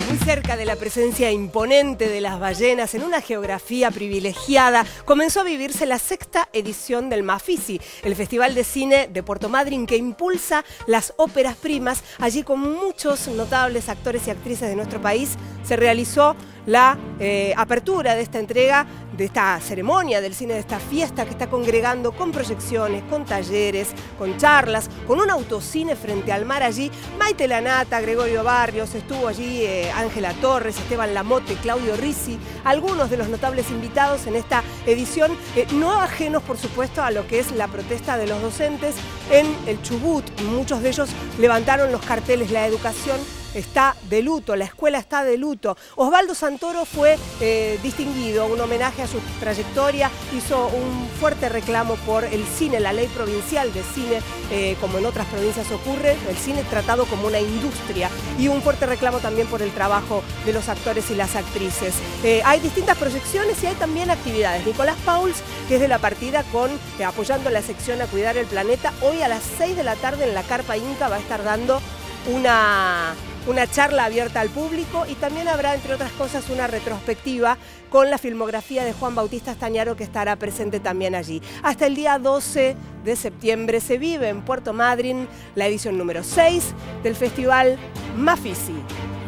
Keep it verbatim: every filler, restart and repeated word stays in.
Muy cerca de la presencia imponente de las ballenas, en una geografía privilegiada, comenzó a vivirse la sexta edición del Mafisi, el Festival de Cine de Puerto Madryn que impulsa las óperas primas. Allí, con muchos notables actores y actrices de nuestro país, se realizó la eh, apertura de esta entrega, de esta ceremonia del cine, de esta fiesta que está congregando con proyecciones, con talleres, con charlas, con un autocine frente al mar allí. Maite Lanata, Gregorio Barrios, estuvo allí eh, Ángela Torres, Esteban Lamote, Claudio Rizzi, algunos de los notables invitados en esta edición, eh, no ajenos por supuesto a lo que es la protesta de los docentes en el Chubut. Muchos de ellos levantaron los carteles: la educación está de luto, la escuela está de luto. Osvaldo Santoro fue eh, distinguido, un homenaje a su trayectoria, hizo un fuerte reclamo por el cine, la ley provincial de cine, eh, como en otras provincias ocurre, el cine tratado como una industria, y un fuerte reclamo también por el trabajo de los actores y las actrices. Eh, hay distintas proyecciones y hay también actividades. Nicolás Pauls, que es de la partida con eh, apoyando la sección A Cuidar el Planeta, hoy a las seis de la tarde en la Carpa Inca va a estar dando una... una charla abierta al público, y también habrá, entre otras cosas, una retrospectiva con la filmografía de Juan Bautista Stañaro, que estará presente también allí. Hasta el día doce de septiembre se vive en Puerto Madryn la edición número seis del Festival Mafisi.